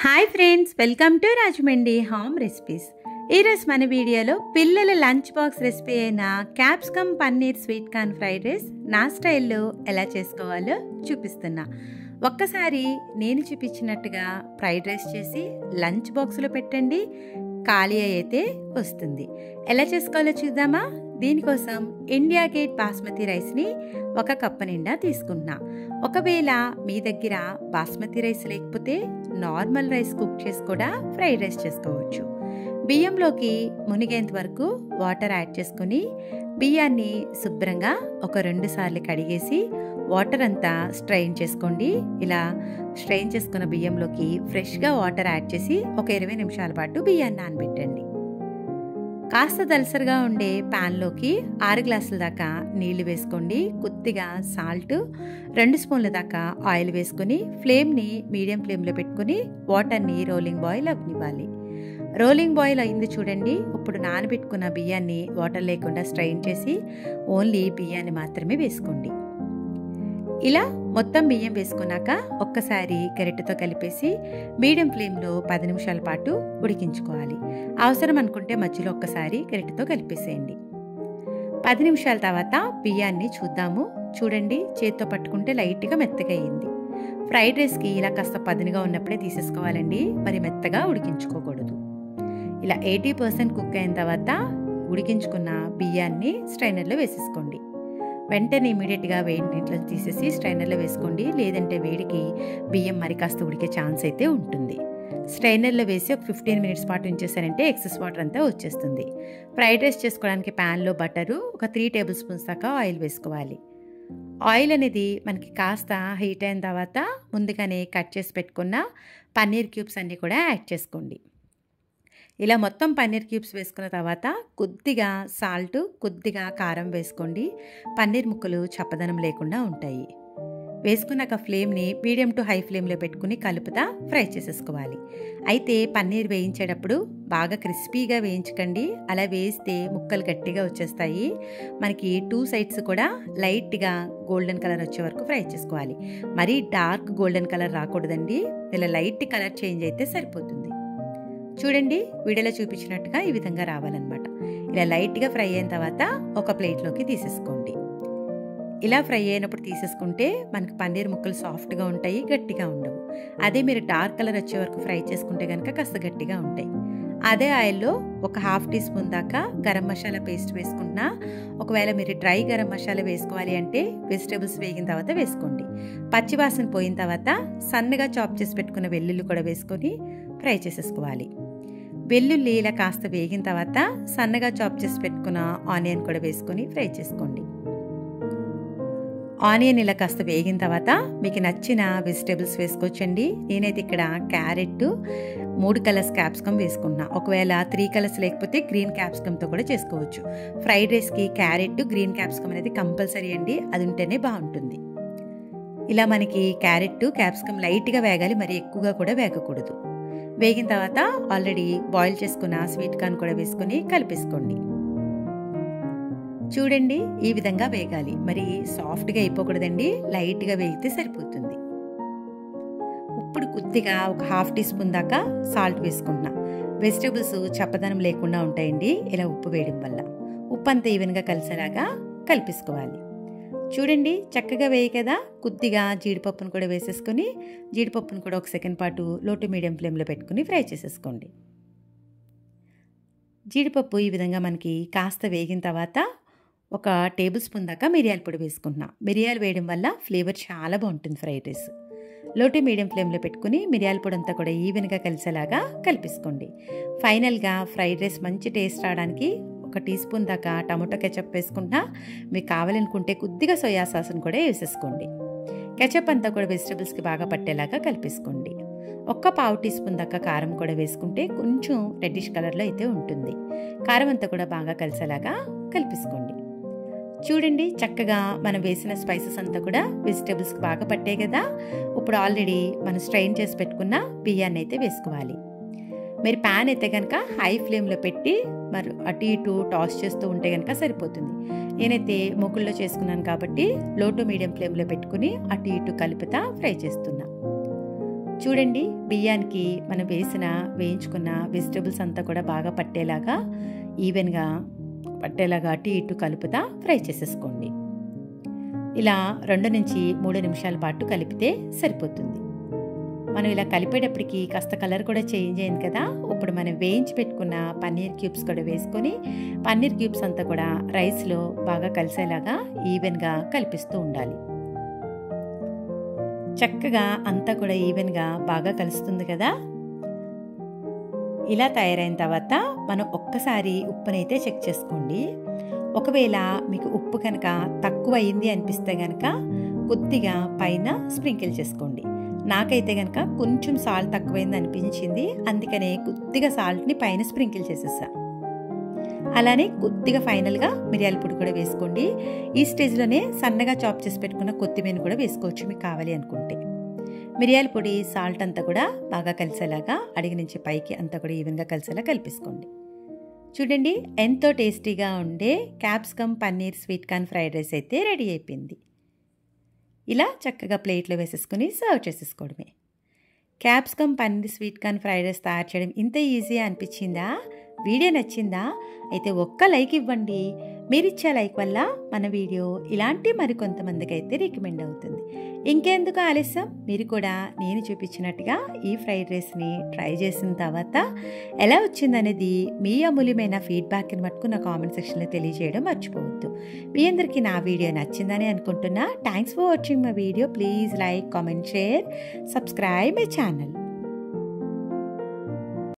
Hi friends, welcome to Rajahmundry home recipes. ఈరోజు మన వీడియోలో పిల్లల లంచ్ బాక్స్ రెసిపీ అయిన capsicum paneer sweet corn fried rice నా స్టైల్లో ఎలా చేసుకోవాలో చూపిస్తున్నా. ఒక్కసారి నేను చూపించినట్టుగా ఫ్రైడ్ రైస్ చేసి లంచ్ బాక్స్లో పెట్టండి, ఖాళీ అయితే వస్తుంది. ఎలా చేసుకోవాలో చూద్దామా? దీనికోసం ఇండియా గేట్ బాస్మతి రైస్ని 1 కప్పు నిండా తీసుకుంటున్నా. ఒకవేళ మీ దగ్గర బాస్మతి రైస్ లేకపోతే నార్మల్ రైస్ కుక్ చేసి కూడా ఫ్రైడ్ రైస్ చేసుకోవచ్చు. బియ్యంలోకి మునిగేంత వరకు వాటర్ యాడ్ చేసుకుని బియ్యాన్ని శుభ్రంగా ఒక 2 సార్లు కడిగేసి వాటర్ అంతా స్ట్రెయిన్ చేసుకోండి. ఇలా స్ట్రెయిన్ చేసుకున్న బియ్యంలోకి ఫ్రెష్గా వాటర్ యాడ్ చేసి ఒక 20 నిమిషాల పాటు బియ్యాన్ని నానబెట్టండి. కాస్త దలసరిగా ఉండే ప్యాన్లోకి 6 గ్లాసుల దాకా నీళ్లు వేసుకోండి. కొద్దిగా సాల్ట్, 2 స్పూన్ల దాకా ఆయిల్ వేసుకుని ఫ్లేమ్ని మీడియం ఫ్లేమ్లో పెట్టుకుని వాటర్ని రోలింగ్ బాయిల్ అవ్వనివ్వాలి. రోలింగ్ బాయిల్ అయింది చూడండి. ఇప్పుడు నానబెట్టుకున్న బియ్యాన్ని వాటర్ లేకుండా స్ట్రెయిన్ చేసి ఓన్లీ బియ్యాన్ని మాత్రమే వేసుకోండి. ఇలా మొత్తం బియ్యం వేసుకున్నాక ఒక్కసారి గరిటెతో కలిపేసి మీడియం ఫ్లేమ్లో 10 నిమిషాల పాటు ఉడికించుకోవాలి. అవసరం అనుకుంటే మధ్యలో ఒక్కసారి గరిటెతో కలిపేసేయండి. 10 నిమిషాల తర్వాత బియ్యాన్ని చూద్దాము. చూడండి, చేతితో పట్టుకుంటే లైట్గా మెత్తగా అయ్యింది. ఫ్రైడ్ రైస్కి ఇలా కాస్త పదునుగా ఉన్నప్పుడే తీసేసుకోవాలండి, మరి మెత్తగా ఉడికించుకోకూడదు. ఇలా 80% కుక్ అయిన తర్వాత ఉడికించుకున్న బియ్యాన్ని స్ట్రైనర్లో వేసేసుకోండి. వెంటనే ఇమీడియట్గా వేడి నీటిలో తీసేసి స్ట్రైనర్లో వేసుకోండి, లేదంటే వేడికి బియ్యం మరి కాస్త ఉడికే ఛాన్స్ అయితే ఉంటుంది. స్ట్రైనర్లో వేసి ఒక 15 మినిట్స్ పాటు ఉంచేసారంటే ఎక్సెస్ వాటర్ అంతా వచ్చేస్తుంది. ఫ్రైడ్ రైస్ చేసుకోవడానికి ప్యాన్లో బటరు ఒక 3 టేబుల్ స్పూన్స్ దాకా ఆయిల్ వేసుకోవాలి. ఆయిల్ అనేది మనకి కాస్త హీట్ అయిన తర్వాత ముందుగానే కట్ చేసి పెట్టుకున్న పన్నీర్ క్యూబ్స్ అన్నీ కూడా యాడ్ చేసుకోండి. ఇలా మొత్తం పన్నీర్ క్యూబ్స్ వేసుకున్న తర్వాత కొద్దిగా సాల్ట్, కొద్దిగా కారం వేసుకోండి. పన్నీర్ ముక్కలు చప్పదనం లేకుండా ఉంటాయి. వేసుకున్నాక ఫ్లేమ్ని మీడియం టు హై ఫ్లేమ్లో పెట్టుకుని కలుపుతా ఫ్రై చేసేసుకోవాలి. అయితే పన్నీర్ వేయించేటప్పుడు బాగా క్రిస్పీగా వేయించకండి. అలా వేస్తే ముక్కలు గట్టిగా వచ్చేస్తాయి. మనకి 2 సైడ్స్ కూడా లైట్గా గోల్డెన్ కలర్ వచ్చే వరకు ఫ్రై చేసుకోవాలి. మరీ డార్క్ గోల్డెన్ కలర్ రాకూడదండి. ఇలా లైట్ కలర్ చేంజ్ అయితే సరిపోతుంది. చూడండి, వీడియోలో చూపించినట్టుగా ఈ విధంగా రావాలన్నమాట. ఇలా లైట్గా ఫ్రై అయిన తర్వాత ఒక ప్లేట్లోకి తీసేసుకోండి. ఇలా ఫ్రై అయినప్పుడు తీసేసుకుంటే మనకి పన్నీర్ ముక్కలు సాఫ్ట్గా ఉంటాయి, గట్టిగా ఉండవు. అదే మీరు డార్క్ కలర్ వచ్చే వరకు ఫ్రై చేసుకుంటే కనుక కాస్త గట్టిగా ఉంటాయి. అదే ఆయిల్లో ఒక 1/2 టీ స్పూన్ దాకా గరం మసాలా పేస్ట్ వేసుకుంటున్నా. ఒకవేళ మీరు డ్రై గరం మసాలా వేసుకోవాలి అంటే వెజిటేబుల్స్ వేగిన తర్వాత వేసుకోండి. పచ్చివాసన పోయిన తర్వాత సన్నగా చాప్ చేసి పెట్టుకున్న వెల్లుల్లి కూడా వేసుకొని ఫ్రై చేసేసుకోవాలి. వెల్లుల్లి ఇలా కాస్త వేగిన తర్వాత సన్నగా చాప్ చేసి పెట్టుకున్న ఆనియన్ కూడా వేసుకొని ఫ్రై చేసుకోండి. ఆనియన్ ఇలా కాస్త వేగిన తర్వాత మీకు నచ్చిన వెజిటేబుల్స్ వేసుకోవచ్చండి. నేనైతే ఇక్కడ క్యారెట్, 3 కలర్స్ క్యాప్సికమ్ వేసుకున్నా. ఒకవేళ 3 కలర్స్ లేకపోతే గ్రీన్ క్యాప్సికమ్తో కూడా చేసుకోవచ్చు. ఫ్రైడ్ రైస్కి క్యారెట్, గ్రీన్ క్యాప్సికమ్ అనేది కంపల్సరీ అండి, అది ఉంటేనే బాగుంటుంది. ఇలా మనకి క్యారెట్, క్యాప్సికమ్ లైట్గా వేగాలి, మరి ఎక్కువగా కూడా వేగకూడదు. వేగిన తర్వాత ఆల్రెడీ బాయిల్ చేసుకున్న స్వీట్ కార్న్ కూడా వేసుకొని కలిపేసుకోండి. చూడండి, ఈ విధంగా వేగాలి, మరి సాఫ్ట్గా అయిపోకూడదండి, లైట్గా వేగితే సరిపోతుంది. ఇప్పుడు కొద్దిగా ఒక 1/2 టీ స్పూన్ దాకా సాల్ట్ వేసుకుంటున్నా. వెజిటేబుల్స్ చప్పదనం లేకుండా ఉంటాయండి ఇలా ఉప్పు వేయడం వల్ల. ఉప్పు అంతా ఈవెన్గా కలిసేలాగా కలిపేసుకోవాలి. చూడండి, చక్కగా వేయి కదా. కొద్దిగా జీడిపప్పును కూడా వేసేసుకొని జీడిపప్పును కూడా 1 సెకండ్ పాటు లో టు మీడియం ఫ్లేమ్లో పెట్టుకుని ఫ్రై చేసేసుకోండి. జీడిపప్పు ఈ విధంగా మనకి కాస్త వేగిన తర్వాత ఒక టేబుల్ స్పూన్ దాకా మిరియాల పొడి వేసుకుంటున్నా. మిరియాలు వేయడం వల్ల ఫ్లేవర్ చాలా బాగుంటుంది fried rice. Low to medium ఫ్లేమ్లో పెట్టుకుని మిరియాల పొడి అంతా కూడా ఈవెన్గా కలిసేలాగా కలిపేసుకోండి. ఫైనల్గా ఫ్రైడ్ రైస్ మంచి టేస్ట్ రావడానికి 1 టీ స్పూన్ దాకా టమాటో కెచప్ వేసుకుంటా. మీకు కావాలనుకుంటే కొద్దిగా సోయా సాస్ను కూడా వేసేసుకోండి. కెచప్ అంతా కూడా వెజిటేబుల్స్కి బాగా పట్టేలాగా కలిపేసుకోండి. 1/4 టీ స్పూన్ దాకా కారం కూడా వేసుకుంటే కొంచెం రెడ్డిష్ కలర్లో అయితే ఉంటుంది. కారం అంతా కూడా బాగా కలిసేలాగా కలిపేసుకోండి. చూడండి, చక్కగా మనం వేసిన స్పైసెస్ అంతా కూడా వెజిటేబుల్స్కి బాగా పట్టాయి కదా. ఇప్పుడు ఆల్రెడీ మనం స్ట్రెయిన్ చేసి పెట్టుకున్న బియ్యాన్ని అయితే వేసుకోవాలి. మీరు ప్యాన్ అయితే కనుక హై ఫ్లేమ్లో పెట్టి మరి అటు ఇటు టాస్ చేస్తూ ఉంటే కనుక సరిపోతుంది. నేనైతే మొగుల్లో చేసుకున్నాను కాబట్టి లో టు మీడియం ఫ్లేమ్లో పెట్టుకుని అటు ఇటు కలుపుతా ఫ్రై చేస్తున్నా. చూడండి, బియ్యానికి మనం వేయించుకున్న వెజిటబుల్స్ అంతా కూడా బాగా పట్టేలాగా ఈవెన్గా పట్టేలాగా అటు ఇటు కలుపుతా ఫ్రై చేసేసుకోండి. ఇలా 2 నుంచి 3 నిమిషాల పాటు కలిపితే సరిపోతుంది. మనం ఇలా కలిపేటప్పటికి కాస్త కలర్ కూడా చేంజ్ అయింది కదా. ఇప్పుడు మనం వేయించి పెట్టుకున్న పన్నీర్ క్యూబ్స్ కూడా వేసుకొని పన్నీర్ క్యూబ్స్ అంతా కూడా రైస్లో బాగా కలిసేలాగా ఈవెన్గా కలిపిస్తూ ఉండాలి. చక్కగా అంతా కూడా ఈవెన్గా బాగా కలుస్తుంది కదా. ఇలా తయారైన తర్వాత మనం ఒక్కసారి ఉప్పునైతే చెక్ చేసుకోండి. ఒకవేళ మీకు ఉప్పు కనుక తక్కువ అయింది అనిపిస్తే కనుక కొద్దిగా పైన స్ప్రింకిల్ చేసుకోండి. నాకైతే కనుక కొంచెం సాల్ట్ తక్కువైంది అనిపించింది, అందుకనే కొద్దిగా సాల్ట్ని పైన స్ప్రింకిల్ చేసేసా. అలానే కొద్దిగా ఫైనల్గా మిరియాల పొడి కూడా వేసుకోండి. ఈ స్టేజ్లోనే సన్నగా చాప్ చేసి పెట్టుకున్న కొత్తిమీర కూడా వేసుకోవచ్చు మీకు కావాలి అనుకుంటే. మిరియాల పొడి సాల్ట్ అంతా కూడా బాగా కలిసేలాగా అడిగి నుంచి పైకి అంతా కూడా ఈవెన్గా కలిసేలా కలిపేసుకోండి. చూడండి, ఎంతో టేస్టీగా ఉండే capsicum paneer sweet corn fried rice అయితే రెడీ అయిపోయింది. ఇలా చక్కగా ప్లేట్లో వేసేసుకుని సర్వ్ చేసేసుకోవడమే. Capsicum paneer sweet corn fried rice తయారు చేయడం ఇంత ఈజీ అనిపించిందా? వీడియో నచ్చిందా? అయితే ఒక్క లైక్ ఇవ్వండి. మీరిచ్చే లైక్ వల్ల మన వీడియో ఇలాంటి మరికొంతమందికి అయితే రికమెండ్ అవుతుంది. ఇంకెందుకు ఆలస్యం, మీరు కూడా నేను చూపించినట్టుగా ఈ ఫ్రైడ్ రైస్ని ట్రై చేసిన తర్వాత ఎలా వచ్చిందనేది మీ అమూల్యమైన ఫీడ్బ్యాక్ని మట్టుకు నా కామెంట్ సెక్షన్లో తెలియజేయడం మర్చిపోవద్దు. మీ అందరికీ నా వీడియో నచ్చిందని అనుకుంటున్నా. Thanks for watching my video. Please like, comment, share, subscribe my channel.